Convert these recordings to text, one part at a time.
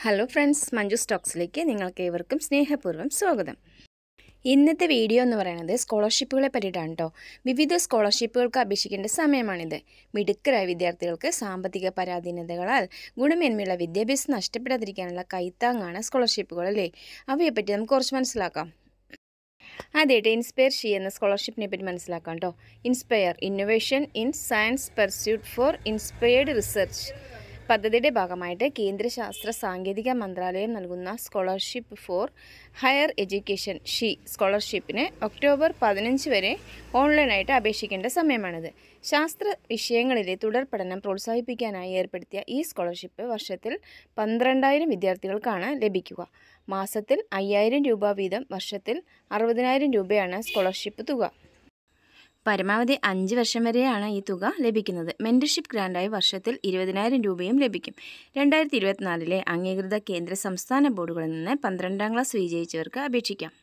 Hello friends, Manju സ്റ്റോക്സിലേക്ക് നിങ്ങൾക്ക് ഏവർക്കും സ്നേഹപൂർവ്വം സ്വാഗതം. ഇന്നത്തെ വീഡിയോ എന്ന് പറയുന്നത് സ്കോളർഷിപ്പുകളെ പറ്റിയിട്ടാണ് കേട്ടോ. വിവിധ സ്കോളർഷിപ്പുകൾക്ക് അപേക്ഷിക്കേണ്ട സമയമാണിത്. മിടുക്കരായ വിദ്യാർത്ഥികൾക്ക് സാമ്പത്തിക പരാധീനതകളാൽ ഗുണമേന്മയുള്ള വിദ്യാഭ്യാസം നഷ്ടപ്പെടാതിരിക്കാനുള്ള കൈത്താങ്ങാണ് സ്കോളർഷിപ്പുകൾ അല്ലേ. അവയെപ്പറ്റി നമുക്ക് കുറച്ച് മനസ്സിലാക്കാം. ആദ്യമായിട്ട് ഇൻസ്പയർ ഷീ എന്ന സ്കോളർഷിപ്പിനെ പറ്റി മനസ്സിലാക്കാം കേട്ടോ. Inspire innovation in science pursuit for inspired research പദ്ധതിയുടെ ഭാഗമായിട്ട് കേന്ദ്ര ശാസ്ത്ര സാങ്കേതിക മന്ത്രാലയം നൽകുന്ന scholarship for higher education SHE സ്കോളർഷിപ്പിന് ഒക്ടോബർ 15 വരെ ഓൺലൈനായിട്ട് അപേക്ഷിക്കേണ്ട സമയമാണിത്. ശാസ്ത്ര വിഷയങ്ങളിലെ തുടർ പഠനം പ്രോത്സാഹിപ്പിക്കാനായി ഏർപ്പെടുത്തിയ ഈ സ്കോളർഷിപ്പ് വർഷത്തിൽ 12,000 വിദ്യാർത്ഥികൾക്കാണ് ലഭിക്കുക. മാസത്തിൽ 5,000 രൂപ വീതം, വർഷത്തിൽ 60,000 രൂപയാണ് സ്കോളർഷിപ്പ് തുക. പരമാവധി 5 വർഷം വരെയാണ് ഈ തുക ലഭിക്കുന്നത്. മെൻറ്റർഷിപ്പ് ഗ്രാൻഡായി വർഷത്തിൽ 20,000 രൂപയും ലഭിക്കും. 2024 അംഗീകൃത കേന്ദ്ര സംസ്ഥാന ബോർഡുകളിൽ നിന്ന് 12ാം ക്ലാസ് വിജയിച്ചവർക്ക് അപേക്ഷിക്കാം.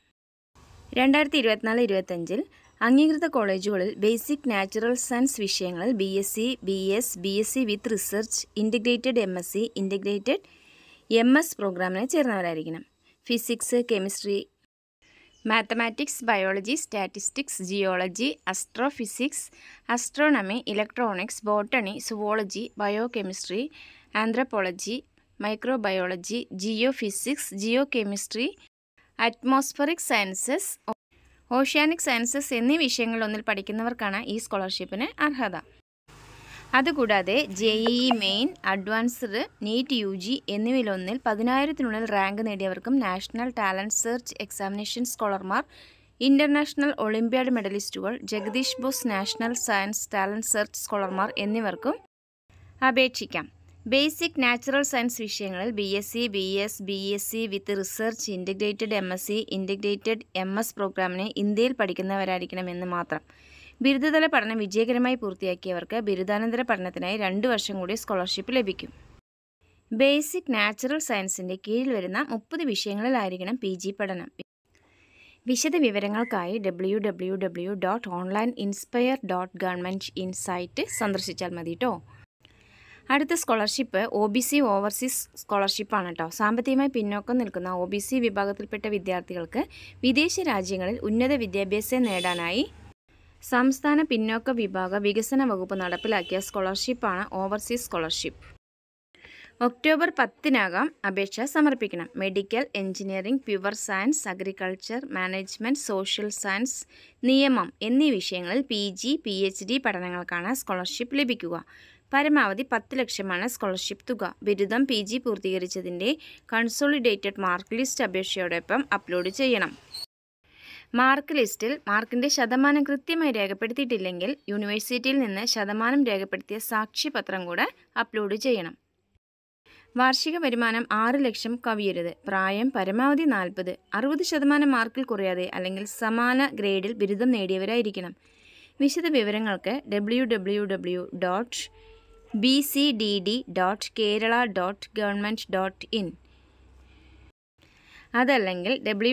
2024-25 അംഗീകൃത കോളേജുകളിൽ ബേസിക് നാച്ചുറൽ സയൻസ് വിഷയങ്ങളിൽ BSc, BS, BSc with research, integrated MSc, integrated MS പ്രോഗ്രാമിന് ചേർന്നവരായിരിക്കണം. Physics, chemistry, mathematics, biology, statistics, geology, astrophysics, astronomy, electronics, botany, zoology, biochemistry, anthropology, microbiology, geo physics, geo chemistry, atmospheric sciences, oceanic sciences എന്നീ വിഷയങ്ങളിലൊന്നിൽ പഠിക്കുന്നവർക്കാണ് ഈ സ്കോളർഷിപ്പിന് അർഹത. അതുകൂടാതെ JEE main, advanced, NEET UG എന്നിവയിലൊന്നിൽ 10,000-നുള്ളിൽ റാങ്ക് നേടിയവർക്കും നാഷണൽ ടാലൻറ്റ് സെർച്ച് എക്സാമിനേഷൻ സ്കോളർമാർ, ഇൻ്റർനാഷണൽ ഒളിമ്പ്യാഡ് മെഡലിസ്റ്റുകൾ, Jagadish Bose national science talent search സ്കോളർമാർ എന്നിവർക്കും അപേക്ഷിക്കാം. ബേസിക് നാച്ചുറൽ സയൻസ് വിഷയങ്ങളിൽ BSc, BS, BSc with research, integrated MSc, integrated MS പ്രോഗ്രാമിന് ഇന്ത്യയിൽ പഠിക്കുന്നവരായിരിക്കണമെന്ന് മാത്രം. ബിരുദതല പഠനം വിജയകരമായി പൂർത്തിയാക്കിയവർക്ക് ബിരുദാനന്തര പഠനത്തിനായി 2 വർഷം കൂടി സ്കോളർഷിപ്പ് ലഭിക്കും. ബേസിക് നാച്ചുറൽ സയൻസിൻ്റെ കീഴിൽ വരുന്ന 30 വിഷയങ്ങളിലായിരിക്കണം PG പഠനം. വിശദ വിവരങ്ങൾക്കായി www.onlineinspire.government.in സൈറ്റ് സന്ദർശിച്ചാൽ മതി കേട്ടോ. അടുത്ത സ്കോളർഷിപ്പ് OBC ഓവർസീസ് സ്കോളർഷിപ്പാണ് കേട്ടോ. സാമ്പത്തികമായി പിന്നോക്കം നിൽക്കുന്ന OBC വിഭാഗത്തിൽപ്പെട്ട വിദ്യാർത്ഥികൾക്ക് വിദേശ രാജ്യങ്ങളിൽ ഉന്നത വിദ്യാഭ്യാസം നേടാനായി സംസ്ഥാന പിന്നോക്ക വിഭാഗ വികസന വകുപ്പ് നടപ്പിലാക്കിയ സ്കോളർഷിപ്പാണ് ഓവർസീസ് സ്കോളർഷിപ്പ്. ഒക്ടോബർ 10-നകം അപേക്ഷ സമർപ്പിക്കണം. Medical, engineering, pure science, agriculture, management, social science, നിയമം എന്നീ വിഷയങ്ങളിൽ PG, PhD പഠനങ്ങൾക്കാണ് സ്കോളർഷിപ്പ് ലഭിക്കുക. പരമാവധി 10 ലക്ഷമാണ് സ്കോളർഷിപ്പ് തുക. ബിരുദം, PG പൂർത്തീകരിച്ചതിൻ്റെ കൺസോളിഡേറ്റഡ് മാർക്ക് ലിസ്റ്റ് അപേക്ഷയോടൊപ്പം അപ്ലോഡ് ചെയ്യണം. മാർക്ക് ലിസ്റ്റിൽ മാർക്കിൻ്റെ ശതമാനം കൃത്യമായി രേഖപ്പെടുത്തിയിട്ടില്ലെങ്കിൽ യൂണിവേഴ്സിറ്റിയിൽ നിന്ന് ശതമാനം രേഖപ്പെടുത്തിയ സാക്ഷ്യപത്രം കൂടെ അപ്ലോഡ് ചെയ്യണം. വാർഷിക വരുമാനം 6 ലക്ഷം കവിയരുത്. പ്രായം പരമാവധി 40. 60% മാർക്കിൽ കുറയാതെ അല്ലെങ്കിൽ സമാന ഗ്രേഡിൽ ബിരുദം നേടിയവരായിരിക്കണം. വിശദ വിവരങ്ങൾക്ക് www.bcdd.kerala.government.in അതല്ലെങ്കിൽ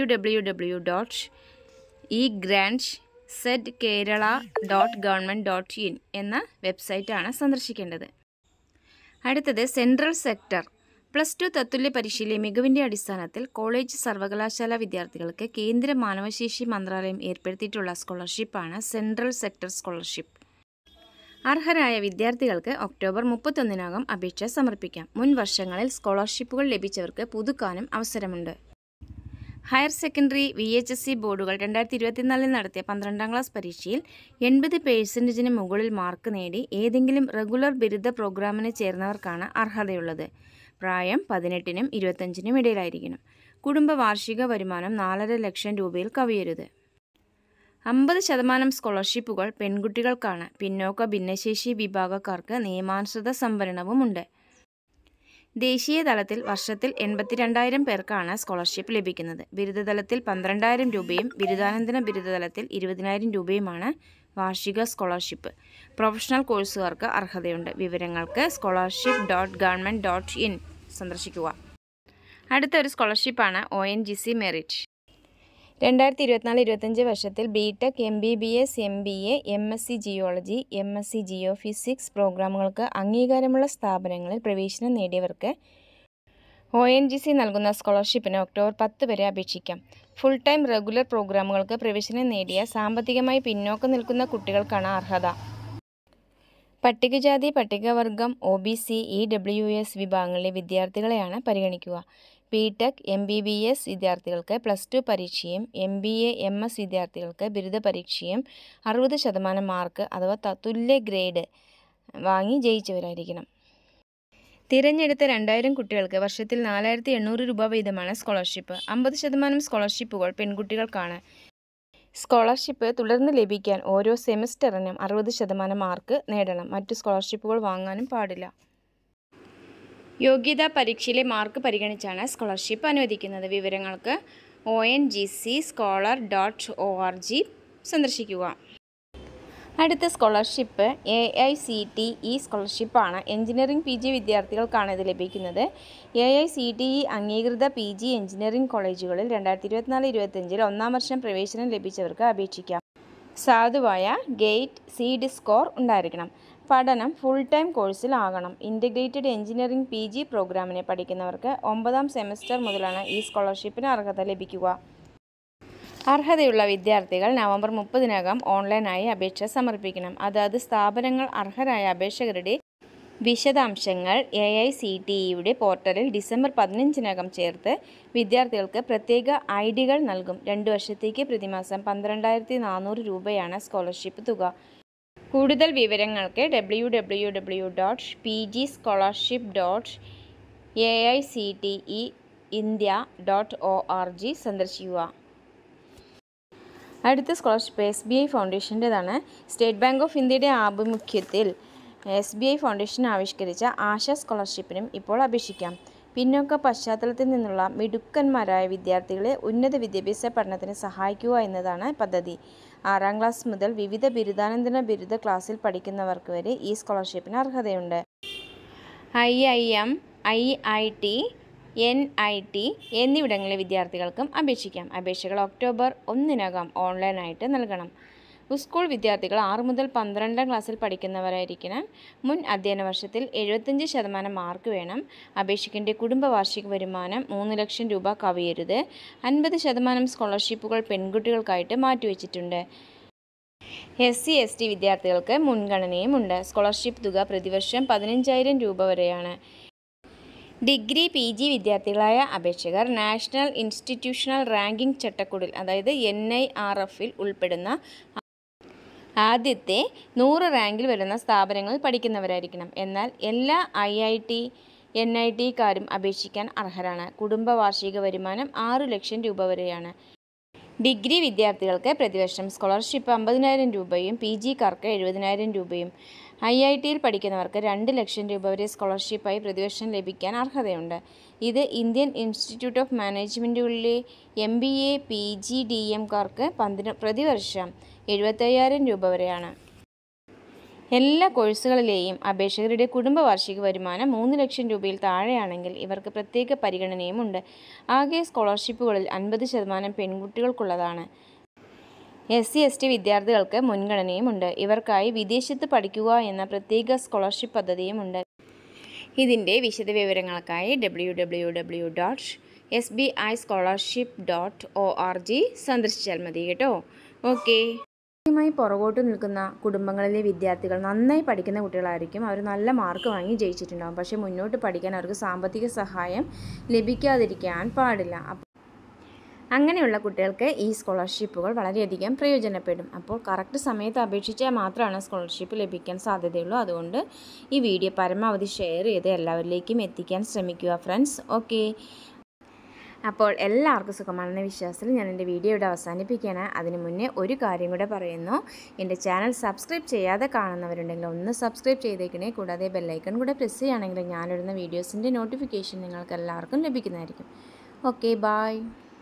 www.egrantsedkerala.government.in എന്ന വെബ്സൈറ്റാണ് സന്ദർശിക്കേണ്ടത്. അടുത്തത് സെൻട്രൽ സെക്ടർ +2 തത്തുല്യ പരീക്ഷയിലെ മികവിൻ്റെ അടിസ്ഥാനത്തിൽ കോളേജ് സർവകലാശാല വിദ്യാർത്ഥികൾക്ക് കേന്ദ്ര മാനവശേഷി മന്ത്രാലയം ഏർപ്പെടുത്തിയിട്ടുള്ള സ്കോളർഷിപ്പാണ് സെൻട്രൽ സെക്ടർ സ്കോളർഷിപ്പ്. അർഹരായ വിദ്യാർത്ഥികൾക്ക് ഒക്ടോബർ 31-നകം അപേക്ഷ സമർപ്പിക്കാം. മുൻ വർഷങ്ങളിൽ സ്കോളർഷിപ്പുകൾ ലഭിച്ചവർക്ക് പുതുക്കാനും അവസരമുണ്ട്. ഹയർ സെക്കൻഡറി VHSE ബോർഡുകൾ 2024 നടത്തിയ 12ാം ക്ലാസ് പരീക്ഷയിൽ 80% മുകളിൽ മാർക്ക് നേടി ഏതെങ്കിലും റെഗുലർ ബിരുദ പ്രോഗ്രാമിന് ചേർന്നവർക്കാണ് അർഹതയുള്ളത്. പ്രായം 18-നും 25-നും ഇടയിലായിരിക്കണം. കുടുംബ വാർഷിക വരുമാനം 4.5 ലക്ഷം രൂപയിൽ കവിയരുത്. 50% സ്കോളർഷിപ്പുകൾ പെൺകുട്ടികൾക്കാണ്. പിന്നോക്ക ഭിന്നശേഷി വിഭാഗക്കാർക്ക് നിയമാനുസൃത സംവരണവുമുണ്ട്. ദേശീയ തലത്തിൽ വർഷത്തിൽ 82,000 പേർക്കാണ് സ്കോളർഷിപ്പ് ലഭിക്കുന്നത്. ബിരുദതലത്തിൽ 12,000 രൂപയും ബിരുദാനന്തര ബിരുദതലത്തിൽ 20,000 രൂപയുമാണ് വാർഷിക സ്കോളർഷിപ്പ്. പ്രൊഫഷണൽ കോഴ്സുകാർക്ക് അർഹതയുണ്ട്. വിവരങ്ങൾക്ക് scholarship.government.in സന്ദർശിക്കുക. അടുത്ത ഒരു സ്കോളർഷിപ്പാണ് ONGC മെറിറ്റ്. 2024-25 വർഷത്തിൽ BTech, MBBS, MBA, MSc geology, MSc geophysics പ്രോഗ്രാമുകൾക്ക് അംഗീകാരമുള്ള സ്ഥാപനങ്ങളിൽ പ്രവേശനം നേടിയവർക്ക് ONGC നൽകുന്ന സ്കോളർഷിപ്പിന് ഒക്ടോബർ 10 വരെ അപേക്ഷിക്കാം. ഫുൾ ടൈം റെഗുലർ പ്രോഗ്രാമുകൾക്ക് പ്രവേശനം നേടിയ സാമ്പത്തികമായി പിന്നോക്കം നിൽക്കുന്ന കുട്ടികൾക്കാണ് അർഹത. പട്ടികജാതി, പട്ടികവർഗം, OBC, EWS വിഭാഗങ്ങളിലെ വിദ്യാർത്ഥികളെയാണ് പരിഗണിക്കുക. BTech, MBBS വിദ്യാർത്ഥികൾക്ക് +2 പരീക്ഷയും MBA, MS വിദ്യാർത്ഥികൾക്ക് ബിരുദ പരീക്ഷയും 60% മാർക്ക് അഥവാ തുല്യ ഗ്രേഡ് വാങ്ങി ജയിച്ചവരായിരിക്കണം. തിരഞ്ഞെടുത്ത 2000 കുട്ടികൾക്ക് വർഷത്തിൽ 4800 രൂപ വീതമാണ് സ്കോളർഷിപ്പ്. 50% സ്കോളർഷിപ്പുകൾ പെൺകുട്ടികൾക്കാണ്. സ്കോളർഷിപ്പ് തുടർന്ന് ലഭിക്കാൻ ഓരോ സെമിസ്റ്ററിനും 60% മാർക്ക് നേടണം. മറ്റു സ്കോളർഷിപ്പുകൾ വാങ്ങാനും പാടില്ല. യോഗ്യതാ പരീക്ഷയിലെ മാർക്ക് പരിഗണിച്ചാണ് സ്കോളർഷിപ്പ് അനുവദിക്കുന്നത്. വിവരങ്ങൾക്ക് ONGCscholar.org സന്ദർശിക്കുക. അടുത്ത സ്കോളർഷിപ്പ് AICTE സ്കോളർഷിപ്പാണ്. എഞ്ചിനീയറിംഗ് PG വിദ്യാർത്ഥികൾക്കാണ് ഇത് ലഭിക്കുന്നത്. AICTE അംഗീകൃത PG എഞ്ചിനീയറിംഗ് കോളേജുകളിൽ 2024-25 ഒന്നാം വർഷം പ്രവേശനം ലഭിച്ചവർക്ക് അപേക്ഷിക്കാം. സാധുവായ ഗേറ്റ് സീഡ് സ്കോർ ഉണ്ടായിരിക്കണം. പഠനം ഫുൾ ടൈം കോഴ്സിലാകണം. ഇൻ്റഗ്രേറ്റഡ് എഞ്ചിനീയറിംഗ് PG പ്രോഗ്രാമിനെ പഠിക്കുന്നവർക്ക് 9ാം സെമസ്റ്റർ മുതലാണ് ഈ സ്കോളർഷിപ്പിന് അർഹത ലഭിക്കുക. അർഹതയുള്ള വിദ്യാർത്ഥികൾ നവംബർ 30-നകം ഓൺലൈനായി അപേക്ഷ സമർപ്പിക്കണം. അതാത് സ്ഥാപനങ്ങൾ അർഹരായ അപേക്ഷകരുടെ വിശദാംശങ്ങൾ AICTEയുടെ പോർട്ടലിൽ ഡിസംബർ 15-നകം ചേർത്ത് വിദ്യാർത്ഥികൾക്ക് പ്രത്യേക ID-കൾ നൽകും. 2 വർഷത്തേക്ക് പ്രതിമാസം 12,400 രൂപയാണ് സ്കോളർഷിപ്പ് തുക. കൂടുതൽ വിവരങ്ങൾക്ക് www.pgscholarship.aicteindia.org സന്ദർശിക്കുക. അടുത്ത സ്കോളർഷിപ്പ് SBI ഫൗണ്ടേഷൻ്റേതാണ്. സ്റ്റേറ്റ് ബാങ്ക് ഓഫ് ഇന്ത്യയുടെ ആഭിമുഖ്യത്തിൽ SBI ഫൗണ്ടേഷൻ ആവിഷ്കരിച്ച ആശ സ്കോളർഷിപ്പിനും ഇപ്പോൾ അപേക്ഷിക്കാം. പിന്നോക്ക പശ്ചാത്തലത്തിൽ നിന്നുള്ള മിടുക്കന്മാരായ വിദ്യാർത്ഥികളെ ഉന്നത വിദ്യാഭ്യാസ പഠനത്തിന് സഹായിക്കുക എന്നതാണ് പദ്ധതി. 6ാം ക്ലാസ് മുതൽ വിവിധ ബിരുദാനന്തര ബിരുദ ക്ലാസ്സിൽ പഠിക്കുന്നവർക്ക് വരെ ഈ സ്കോളർഷിപ്പിന് അർഹതയുണ്ട്. IIM, IIT, NIT എന്നിവിടങ്ങളിലെ വിദ്യാർത്ഥികൾക്കും അപേക്ഷിക്കാം. അപേക്ഷകൾ ഒക്ടോബർ 1-നകം ഓൺലൈനായിട്ട് നൽകണം. സ്കൂൾ വിദ്യാർത്ഥികൾ 6 മുതൽ 12ാം ക്ലാസ്സിൽ പഠിക്കുന്നവരായിരിക്കണം. മുൻ അധ്യയന വർഷത്തിൽ 75% മാർക്ക് വേണം. അപേക്ഷകൻ്റെ കുടുംബ വാർഷിക വരുമാനം 3 ലക്ഷം രൂപ കവിയരുത്. 50% സ്കോളർഷിപ്പുകൾ പെൺകുട്ടികൾക്കായിട്ട് മാറ്റിവെച്ചിട്ടുണ്ട്. SC/ST വിദ്യാർത്ഥികൾക്ക് മുൻഗണനയുമുണ്ട്. സ്കോളർഷിപ്പ് തുക പ്രതിവർഷം 15,000 രൂപ വരെയാണ്. ഡിഗ്രി PG വിദ്യാർത്ഥികളായ അപേക്ഷകർ നാഷണൽ ഇൻസ്റ്റിറ്റ്യൂഷണൽ റാങ്കിംഗ് ചട്ടക്കൂടിൽ അതായത് NIRFൽ ഉൾപ്പെടുന്ന ആദ്യത്തെ 100 റാങ്കിൽ വരുന്ന സ്ഥാപനങ്ങളിൽ പഠിക്കുന്നവരായിരിക്കണം. എന്നാൽ എല്ലാ IIT, NITക്കാരും അപേക്ഷിക്കാൻ അർഹരാണ്. കുടുംബ വാർഷിക വരുമാനം 6 ലക്ഷം രൂപ വരെയാണ്. ഡിഗ്രി വിദ്യാർത്ഥികൾക്ക് പ്രതിവർഷം സ്കോളർഷിപ്പ് 50,000 രൂപയും PGക്കാർക്ക് 70,000 രൂപയും. IITയിൽ പഠിക്കുന്നവർക്ക് 2 ലക്ഷം രൂപ വരെ സ്കോളർഷിപ്പായി പ്രതിവർഷം ലഭിക്കാൻ അർഹതയുണ്ട്. ഇത് ഇന്ത്യൻ ഇൻസ്റ്റിറ്റ്യൂട്ട് ഓഫ് മാനേജ്മെൻറ്റുകളിലെ MBA, PG, DM-കാർക്ക് പ്രതിവർഷം 75,000 രൂപ വരെയാണ്. എല്ലാ കോഴ്സുകളിലെയും അപേക്ഷകരുടെ കുടുംബ വാർഷിക വരുമാനം 3 ലക്ഷം രൂപയിൽ താഴെയാണെങ്കിൽ ഇവർക്ക് പ്രത്യേക പരിഗണനയുമുണ്ട്. ആകെ സ്കോളർഷിപ്പുകളിൽ 50% പെൺകുട്ടികൾക്കുള്ളതാണ്. SC/ST വിദ്യാർത്ഥികൾക്ക് മുൻഗണനയുമുണ്ട്. ഇവർക്കായി വിദേശത്ത് പഠിക്കുക എന്ന പ്രത്യേക സ്കോളർഷിപ്പ് പദ്ധതിയുമുണ്ട്. ഇതിൻ്റെ വിശദവിവരങ്ങൾക്കായി www.sbischolarship.org സന്ദർശിച്ചാൽ മതി കേട്ടോ. ഓക്കെ. മായി പുറകോട്ട് നിൽക്കുന്ന കുടുംബങ്ങളിലെ വിദ്യാർത്ഥികൾ നന്നായി പഠിക്കുന്ന കുട്ടികളായിരിക്കും. അവർ നല്ല മാർക്ക് വാങ്ങി ജയിച്ചിട്ടുണ്ടാകും. പക്ഷേ മുന്നോട്ട് പഠിക്കാൻ അവർക്ക് സാമ്പത്തിക സഹായം ലഭിക്കാതിരിക്കാൻ പാടില്ല. അങ്ങനെയുള്ള കുട്ടികൾക്ക് ഈ സ്കോളർഷിപ്പുകൾ വളരെയധികം പ്രയോജനപ്പെടും. അപ്പോൾ കറക്റ്റ് സമയത്ത് അപേക്ഷിച്ചാൽ മാത്രമാണ് സ്കോളർഷിപ്പ് ലഭിക്കാൻ സാധ്യതയുള്ളൂ. അതുകൊണ്ട് ഈ വീഡിയോ പരമാവധി ഷെയർ ചെയ്ത് എല്ലാവരിലേക്കും എത്തിക്കാൻ ശ്രമിക്കുക ഫ്രണ്ട്സ്. ഓക്കെ. അപ്പോൾ എല്ലാവർക്കും സുഖമാണെന്ന വിശ്വാസത്തിൽ ഞാൻ എൻ്റെ വീഡിയോ ഇവിടെ അവസാനിപ്പിക്കുകയാണ്. അതിന് മുന്നേ ഒരു കാര്യം കൂടെ പറയുന്നു. എൻ്റെ ചാനൽ സബ്സ്ക്രൈബ് ചെയ്യാതെ കാണുന്നവരുണ്ടെങ്കിൽ ഒന്ന് സബ്സ്ക്രൈബ് ചെയ്തേക്കണേ. കൂടാതെ ബെല്ലൈക്കൺ കൂടെ പ്രസ് ചെയ്യുകയാണെങ്കിൽ ഞാനിടുന്ന വീഡിയോസിൻ്റെ നോട്ടിഫിക്കേഷൻ നിങ്ങൾക്ക് എല്ലാവർക്കും ലഭിക്കുന്നതായിരിക്കും. Okay, by.